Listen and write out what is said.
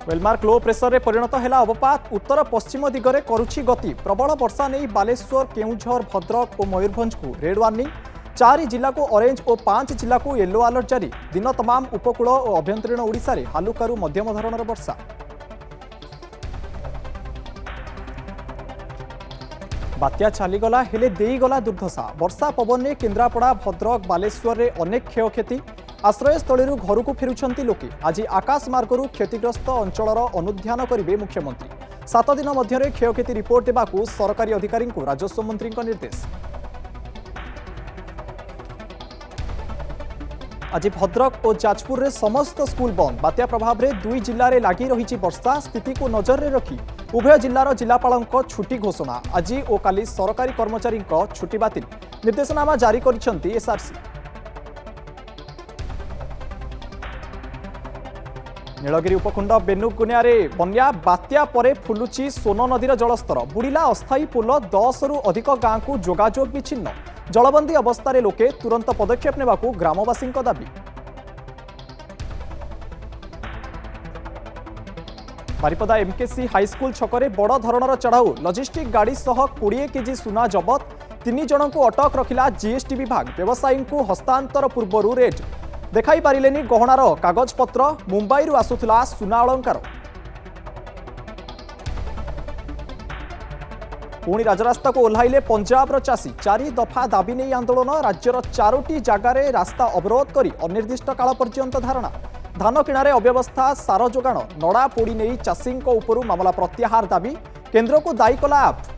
Well-marked low pressure रे परिणत है अवपात उत्तर पश्चिम दिगरे करुछि गति प्रबल वर्षा नहीं बालेश्वर केउझर भद्रक और मयूरभंज को रेड वार्निंग 4 जिला को ऑरेंज और 5 जिला को येलो अलर्ट जारी दिन तमाम उपकूल और अभ्यंतरीण ओडिशा रे हालुकारू मध्यम धरणर वर्षा। बात्या चलीगला हेले देईगला दुर्दशा वर्षा पवन में केन्द्रापड़ा भद्रक बालेश्वर रे अनेक क्षयक्षति आश्रयस्थल घर को फेरुंट लोके आज आकाश मार्गरू क्षतिग्रस्त अंचलर अनुध्यान करेंगे मुख्यमंत्री 7 दिन मध्य क्षयक्षति रिपोर्ट देवाकू सरकारी अधिकारी को राजस्व मंत्री निर्देश। आज भद्रक और जाजपुर रे समस्त स्कूल बंद बात्या प्रभाव में 2 जिले में लगी रही वर्षा स्थिति को नजर में रखी उभय जिलार जिलापाल छुट्टी घोषणा आज और काली सरकारी कर्मचारी छुट्टी बातिल निर्देशनामा जारी करिसेंती एसआरसी। नीलगिरी उपखंड बेनुगुनिया बन्या बात्या परे फुलुची सोन नदीर जलस्तर बुड़िला अस्थायी पोल 10 रु अधिक गाँव को जोगाजोग विच्छिन्न जलबंदी अवस्था लोके तुरंत पदक्षेप नेबाकू ग्रामवासी दाबी। बारिपदा एमकेसी हाईस्कूल छकरे बड़ धरणर चढ़ाऊ लॉजिस्टिक गाड़ी सह 20 केजी सुना जबत 3 जन को अटक रखिला जीएसटी विभाग व्यवसायी को हस्तांतर पूर्व रेड देखाई पारिलेनी गहनार कागजपत्र मुंबई आसुला सुना अलंकार। पुणी राजरास्ता को ओह्लाइले पंजाबर चाषी 4 दफा दाबी नहीं आंदोलन राज्यर 4टी जगार रास्ता अवरोध कर अनिर्दिष्ट काल पर्यंत धारणा धान किणारे अव्यवस्था सार जोगाण नड़ा पोड़ी नहीं चाषी मामला प्रत्याहार दाबी केन्द्र को दायी कला आप।